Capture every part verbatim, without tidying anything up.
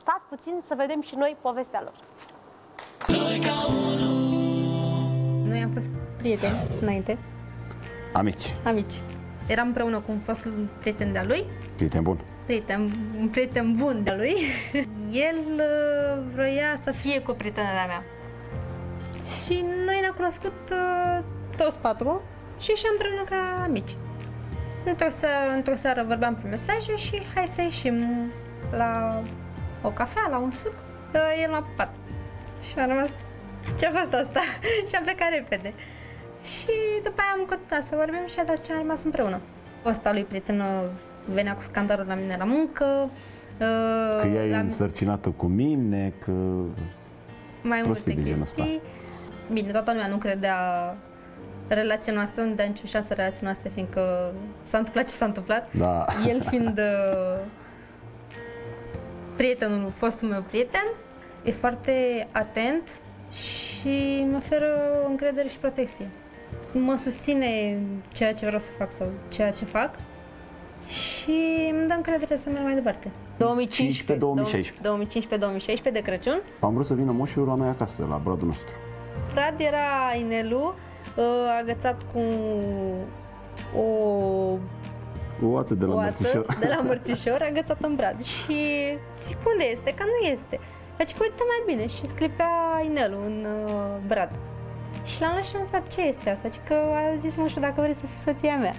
stați puțin să vedem și noi povestea lor. Noi am fost prieteni înainte. Amici. Amici. Eram împreună cu un fost prieten de-a lui. Prieten bun. Prieten, un prieten bun de-a lui. El uh, vroia să fie cu prietena mea. Și noi ne-am cunoscut uh, toți patru și ieșeam împreună ca amici. Într-o seară, într-o seară vorbeam pe mesaje și hai să ieșim la o cafea, la un suc. Uh, el m-a pupat. Și am rămas, ce-a fost asta? Și am plecat repede. Și după aia am continuat să vorbim și atunci am rămas împreună. Fosta lui prieten venea cu scandalul la mine la muncă. Că ea e însărcinată cu mine, că... Mai multe chestii. Bine, toată lumea nu credea relația noastră, nu dea nicio șansă relația noastră, fiindcă s-a întâmplat ce s-a întâmplat. Da. El fiind uh, prietenul, fostul meu prieten, e foarte atent și mă oferă încredere și protecție. Mă susține ceea ce vreau să fac sau ceea ce fac și îmi dă încredere să merg mai departe. două mii cincisprezece două mii șaisprezece. două mii cincisprezece două mii șaisprezece de Crăciun. Am vrut să vină moșul la noi acasă, la bradul nostru. Brad era inelul, agățat cu o oață de la oață mărțișor. de la mărțișor, agățat în brad. Și zic, unde este? Că nu este. Face că uite mai bine și sclipea inelul în uh, brad. Și l-am luat și am întrebat ce este asta, și că a zis moșul dacă vreți să fiți soția mea.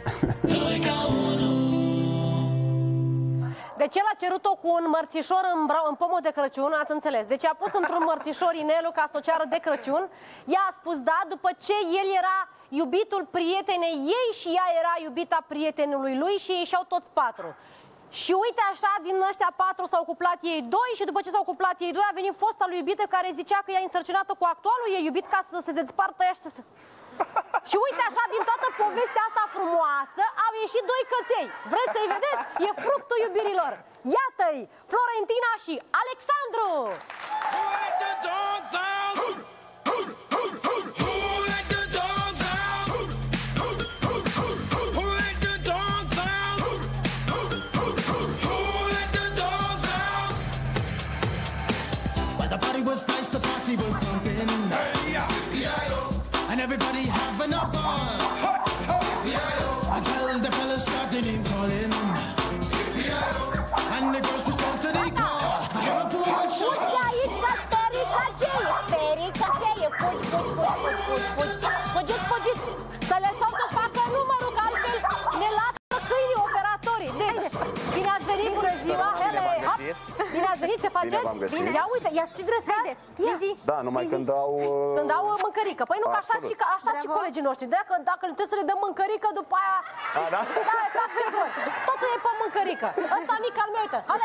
Deci el a cerut-o cu un mărțișor în, în pomul de Crăciun, ați înțeles. Deci a pus într-un mărțișor inelul ca să o ceară de Crăciun. Ea a spus da, după ce el era iubitul prietenei ei și ea era iubita prietenului lui și ei și-au toți patru. Și uite așa, din ăștia patru s-au cuplat ei doi și după ce s-au cuplat ei doi a venit fosta lui iubită care zicea că ea e însărcinată cu actualul ei iubit ca să se despartă ea și să se... Și uite așa, din toată povestea asta frumoasă au ieșit doi căței. Vreți să-i vedeți? E fructul iubirilor. Iată-i, Florentina și Alexandru! Was nice, the party was pumping, and everybody having a fun. Until the fellas started name calling, and the girls respond to the call. I have a pool and shot. Aici ca pericaței, pericaței, fugi, fugi, fugi, fugi, fugi, fugiți, fugiți, să lăsăm să facă numărul, că altfel ne lasă câinii operatorii. Deci, bine ați venit, bună ziua, hele, hop! Bine ați venit, ce faceți? Bine, ia uite, i-ați și dresat? Da, numai când dau... Uh... Când dau mâncărică. Păi nu, că așa și, așa și colegii noștri. Dacă, dacă trebuie să le dăm mâncărică, după aia... A, da? Da, fac ce vor. Totul e pe mâncărică. Ăsta mic al meu, uite. Ale!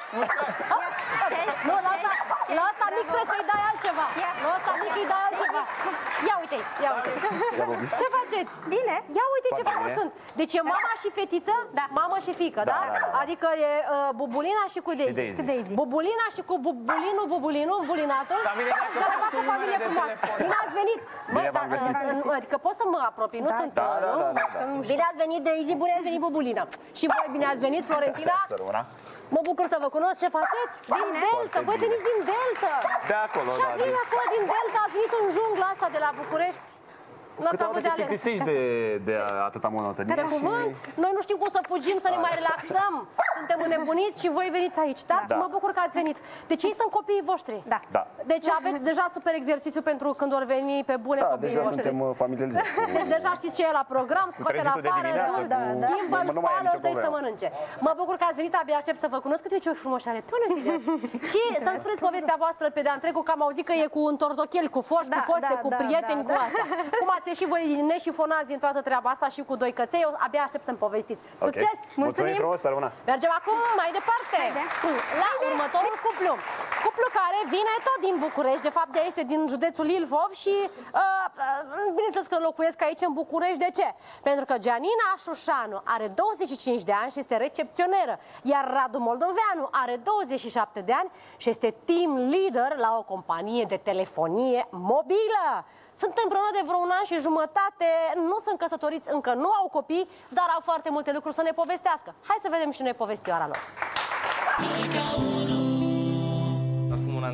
Nu, la ăsta, la ăsta mic trebuie să-i dai altceva. La ăsta mic îi dai altceva. Ia uite, ia uite. Ce faceți? Bine. Ia uite ce frumos sunt. Deci e mama și fetiță? Da. Mamă și fiică, da? Adică e Bubulina și cu Daisy. Bubulina și cu Bubulinul, Bubulinul, Bulinatul. Care fac o familie frumoasă. Bine ați venit! Băi, adică pot să mă apropii, nu sunt... Bine ați venit, Daisy, bine ați venit, Bubulina. Și voi bine ați venit, Florentina. Mă bucur să vă cunosc, ce faceți? Din Delta, voi veniți din Delta. De acolo, da. Și ați venit acolo din Delta, ați venit în jungla asta de la București. N-ați avut de ales. Câteodată te de, de atâta monotonie. Pe cuvânt, noi nu știm cum să fugim, să ne mai relaxăm. Suntem înnebuniți și voi veniți aici, da? Da. Mă bucur că ați venit. Deci ei sunt copiii voștri. Da. Da. Deci aveți deja super exercițiu pentru când vor veni pe bune da, copiii deja voștri. Suntem familiarizați. Deci deja știți ce e la program, scoate-l afară, du-l, schimbă-l, spală-l, dă-i să mănânce. Mă bucur că ați venit, abia aștept să vă cunosc. Câte ce ochi frumoși are. Până video. Și să-mi spuneți povestea voastră pe de-a întregul, că am auzit că e cu un torzochel, cu foști, cu foste, cu prieteni, cu asta. Cum ați ieșit voi și fonați din toată treaba asta și cu doi căței, eu abia aștept să-mi povestiți. Okay. Succes! Mulțumim! Frumos, mergem acum mai departe la următorul cuplu. Cuplu care vine tot din București, de fapt de aici, este din județul Ilfov și uh, bineînțeles că locuiesc aici în București. De ce? Pentru că Gianina Șușanu are douăzeci și cinci de ani și este recepționeră, iar Radu Moldoveanu are douăzeci și șapte de ani și este team leader la o companie de telefonie mobilă. Sunt împreună de vreo un an și jumătate, nu sunt căsătoriți, încă nu au copii, dar au foarte multe lucruri să ne povestească. Hai să vedem și noi povestioara lor.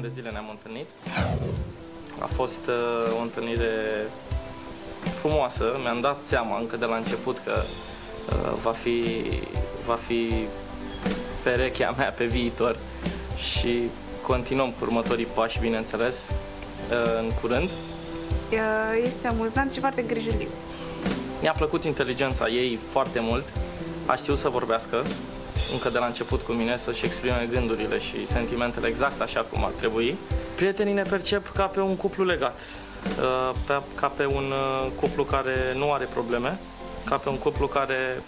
zile ne-am întâlnit. A fost uh, o întâlnire frumoasă. Mi-am dat seama încă de la început că uh, va fi, va fi perechea mea pe viitor și continuăm cu următorii pași, bineînțeles, uh, în curând. Este amuzant și foarte grijuliu. Mi-a plăcut inteligența ei foarte mult. A știut să vorbească încă de la început cu mine, să-și exprime gândurile și sentimentele exact așa cum ar trebui. Prietenii ne percep ca pe un cuplu legat, ca pe un cuplu care nu are probleme, ca pe un cuplu care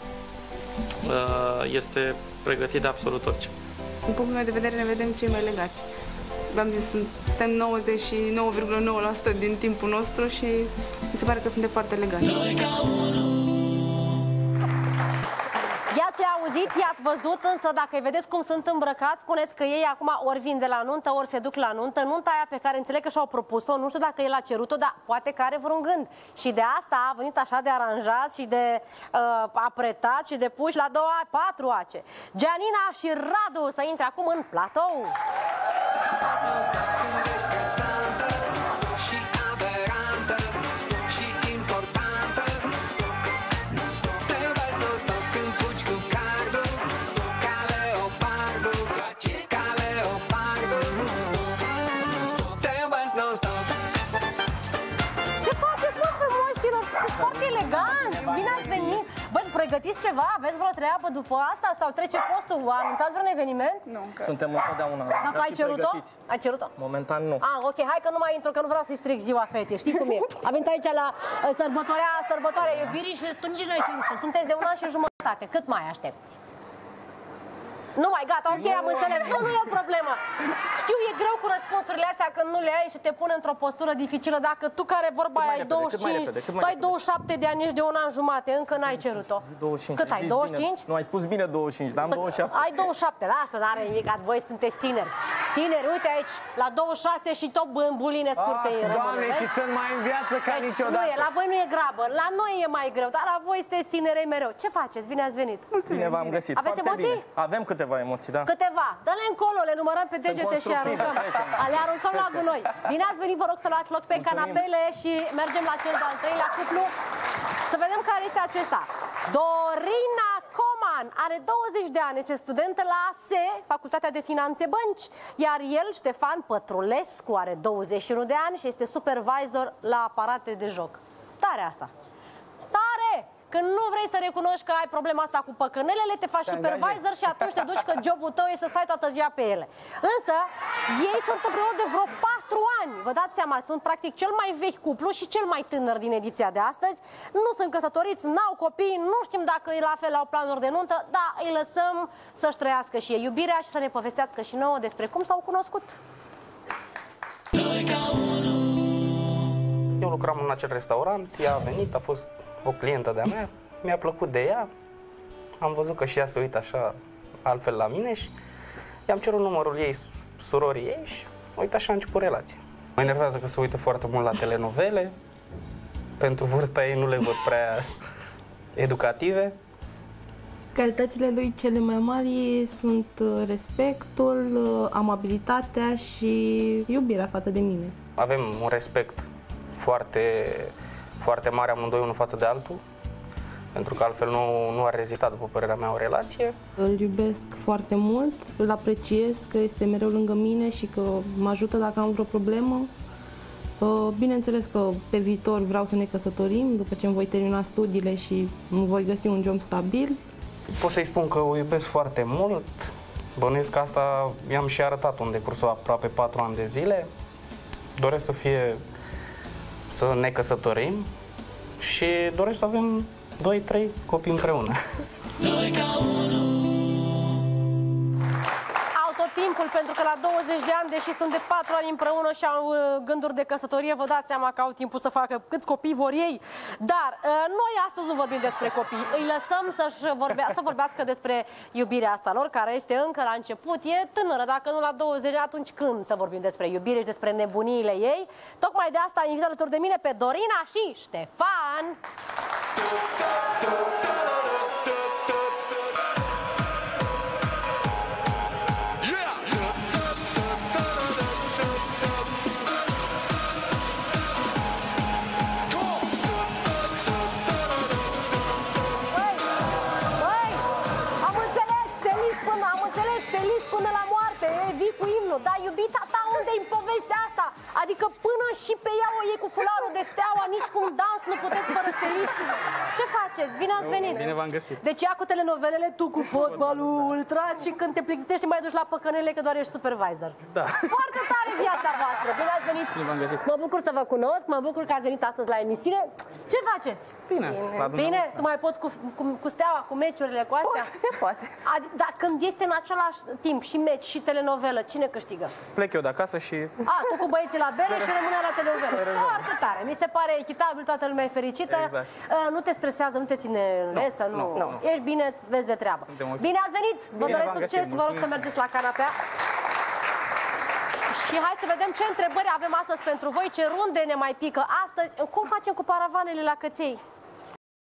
este pregătit de absolut orice. Din punctul meu de vedere ne vedem cei mai legați. V-am zis, suntem nouăzeci și nouă virgulă nouă la sută din timpul nostru și mi se pare că suntem foarte legați. I-ați auzit, i-ați văzut, însă dacă îi vedeți cum sunt îmbrăcați, spuneți că ei acum ori vin de la nuntă, ori se duc la nuntă. Nunta aia pe care înțeleg că și-au propus-o, nu știu dacă el a cerut-o, dar poate că are vreun gând. Și de asta a venit așa de aranjat și de uh, apretat și de puși la două, patru ace. Gianina și Radu să intre acum în platou. Foarte eleganți, bine ați venit. Bă, pregătiți ceva? Aveți vreo treabă după asta? Sau trece postul? Anunțați vreun eveniment? Nu, încă. Suntem întotdeauna. Dar tu ai cerut-o? Ai cerut-o? Momentan nu. Ah, ok, hai că nu mai intru, că nu vreau să-i stric ziua fetei, știi cum e? Am venit aici la uh, sărbătoarea, sărbătoarea iubirii și tu nici nu ai cerut. Sunteți de un an și jumătate, cât mai aștepți? Nu mai, gata, ok, am înțeles. Nu, nu e o problemă. Știu, e greu cu răspunsurile astea când nu le ai și te pune într-o postură dificilă. Dacă tu care vorba ai repede, douăzeci și cinci, tu ai douăzeci și șapte de ani, ești de un an jumate, încă n-ai cerut-o. douăzeci și cinci. Cât ai, douăzeci și cinci? Nu, ai spus bine douăzeci și cinci, dar am douăzeci și șapte. Ai douăzeci și șapte, lasă, n-are nimic, voi sunteți tineri. Tineri, uite aici, la douăzeci și șase și tot bâmbuline scurte în rămân. Doamne, și sunt mai în viață ca deci, niciodată. Nu e, la voi nu e grabă, la noi e mai greu, dar la voi sunteți tineri mereu. Ce faceți? Bine ați venit. Mulțumim. Bine v-am găsit. Aveți Foarte emoții? bine. Avem câteva emoții, da. Câteva. Dă-le încolo, le numărăm pe degete și aruncăm. Le aruncăm la gunoi. Bine ați venit, vă rog să luați loc pe canapele și mergem la cel de-al treilea cuplu. Să vedem care este acesta. Dorina Coman are douăzeci de ani, este studentă la A S E, Facultatea de Finanțe Bănci, iar el, Ștefan Pătrulescu, are douăzeci și unu de ani și este supervisor la aparate de joc. Tare asta. Tare! Când nu vrei să recunoști că ai problema asta cu păcănelele, te faci supervisor și atunci te duci că jobul tău e să stai toată ziua pe ele. Însă, ei sunt împreună de vreo patru ani. Vă dați seama, sunt practic cel mai vechi cuplu și cel mai tânăr din ediția de astăzi. Nu sunt căsătoriți, n-au copii, nu știm dacă la fel au planuri de nuntă, dar îi lăsăm să-și trăiască și ei iubirea și să ne povestească și nouă despre cum s-au cunoscut. Eu lucram în acel restaurant, ea a venit, a fost o clientă de-a mea, mi-a plăcut de ea, am văzut că și ea se uită așa altfel la mine și i-am cerut numărul ei, surorii ei și uite așa a început relația. Mă enervează că se uită foarte mult la telenovele, pentru vârsta ei nu le văd prea educative. Calitățile lui cele mai mari sunt respectul, amabilitatea și iubirea față de mine. Avem un respect foarte, foarte mare amândoi unul față de altul, pentru că altfel nu, nu ar rezista, după părerea mea, o relație. Îl iubesc foarte mult, îl apreciez că este mereu lângă mine și că mă ajută dacă am vreo problemă. Bineînțeles că pe viitor vreau să ne căsătorim, după ce îmi voi termina studiile și îmi voi găsi un job stabil. Pot să-i spun că o iubesc foarte mult. Bănuiesc că asta i-am și arătat în decursul aproape patru ani de zile. Doresc să fie, să ne căsătorim și doresc să avem doi trei copii împreună. Au tot timpul, pentru că la douăzeci de ani, deși sunt de patru ani împreună și au gânduri de căsătorie, vă dați seama că au timpul să facă câți copii vor ei. Dar noi astăzi nu vorbim despre copii. Îi lăsăm să-și vorbea, să vorbească despre iubirea asta lor, care este încă la început. E tânără, dacă nu la douăzeci, atunci când să vorbim despre iubire și despre nebuniile ei? Tocmai de asta invit alături de mine pe Dorina și Ștefan. Alo, dar iubita ta unde-i în povestea asta? Adică până și pe ea o iei cu fularul de steaua, nici cu un dans nu puteți fără steliști. Ce faceți? Bine ați venit! Bine v-am găsit! Deci ea cu telenovelele, tu cu fotbalul ultra și când te plictisești mai duci la păcănele că doar ești supervisor. Da. Foarte tare viața voastră! Bine ați venit! Bine v-am găsit! Mă bucur să vă cunosc, mă bucur că ați venit astăzi la emisiune. Ce faceți? Bine! La Bine? Tu mai poți cu, cu, cu steaua, cu meciurile, cu astea? Se poate. Adi- dar când este în același timp și meci și telenovelă, cine câștigă? Plec eu de acasă și... A, tu cu băieții la bere și rămâne la telenovelă. Foarte tare. Mi se pare echitabil, toată lumea e fericită. Exact. Uh, nu te stresează, nu te ține în lesă, nu. nu, nu. Ești bine, vezi de treabă. Suntem ok. Bine ați venit! Vă Bine doresc v-am succes, găsit, vă rog să mulțumim. mergeți la canapea. Și hai să vedem ce întrebări avem astăzi pentru voi, ce runde ne mai pică astăzi. Cum facem cu paravanele la căței?